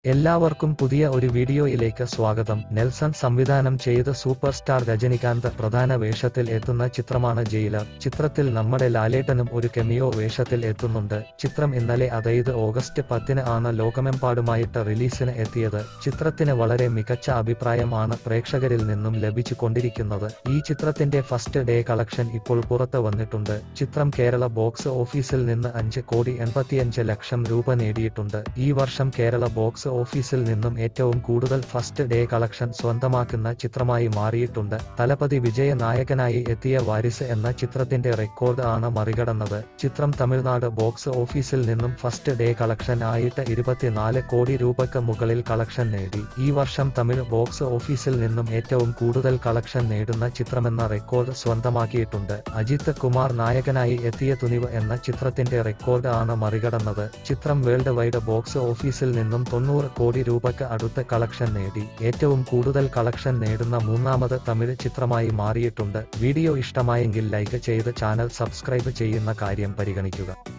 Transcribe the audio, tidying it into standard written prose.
എല്ലാവർക്കും പുതിയ ഒരു വീഡിയോയിലേക്ക് സ്വാഗതം. നെൽസൺ സംവിധാനം ചെയ്ത് സൂപ്പർ സ്റ്റാർ രജനികാന്ത് പ്രധാന വേഷത്തിൽ എത്തുന്ന ചിത്രമാണ് ജയിലർ. ചിത്രത്തിൽ നമ്മുടെ ലാലേട്ടനും ഒരു കെമിയോ വേഷത്തിൽ എത്തുന്നുണ്ട്. ചിത്രം ഇന്നലെ അതായത് ഓഗസ്റ്റ് 10 ആണ് ലോകമെമ്പാടുമായിട്ട് റിലീസിന് എത്തിയത്. ചിത്രത്തിന് വളരെ മികച്ച അഭിപ്രായമാണ് പ്രേക്ഷകരിൽ നിന്നും ലഭിച്ചുകൊണ്ടിരിക്കുന്നത്. ഈ ചിത്രത്തിന്റെ ഫസ്റ്റ് ഡേ കളക്ഷൻ ഇപ്പോൾ പുറത്ത് വന്നിട്ടുണ്ട്. ചിത്രം കേരള ബോക്സ് ഓഫീസിൽ നിന്ന് 5,85,00,000 രൂപ നേടിയിട്ടുണ്ട്. ഈ വർഷം കേരള ബോക്സ് ഓഫീസിൽ നിന്നും ഏറ്റവും കൂടുതൽ ഫസ്റ്റ് ഡേ കളക്ഷൻ സ്വന്തമാക്കുന്ന ചിത്രമായി മാറിയിട്ടുണ്ട്. തലപതി വിജയ നായകനായി എത്തിയ വാരിസ് എന്ന ചിത്രത്തിന്റെ റെക്കോർഡ് ആണ് മറികടന്നത്. ചിത്രം തമിഴ്നാട് ബോക്സ് ഓഫീസിൽ നിന്നും ഫസ്റ്റ് ഡേ കളക്ഷൻ ആയിട്ട് 24 കോടി രൂപയ്ക്ക് മുകളിൽ കളക്ഷൻ നേടി. ഈ വർഷം തമിഴ് ബോക്സ് ഓഫീസിൽ നിന്നും ഏറ്റവും കൂടുതൽ കളക്ഷൻ നേടുന്ന ചിത്രമെന്ന റെക്കോർഡ് സ്വന്തമാക്കിയിട്ടുണ്ട്. അജിത് കുമാർ നായകനായി എത്തിയ തുനിവ് എന്ന ചിത്രത്തിന്റെ റെക്കോർഡ് ആണ് മറികടന്നത്. ചിത്രം വേൾഡ് വൈഡ് ബോക്സ് ഓഫീസിൽ നിന്നും 90 കോടി രൂപയ്ക്ക് അടുത്ത കളക്ഷൻ നേടി. ഏറ്റവും കൂടുതൽ കളക്ഷൻ നേടുന്ന മൂന്നാമത് തമിഴ് ചിത്രമായി മാറിയിട്ടുണ്ട്. വീഡിയോ ഇഷ്ടമായെങ്കിൽ ലൈക്ക് ചെയ്ത് ചാനൽ സബ്സ്ക്രൈബ് ചെയ്യുന്ന കാര്യം പരിഗണിക്കുക.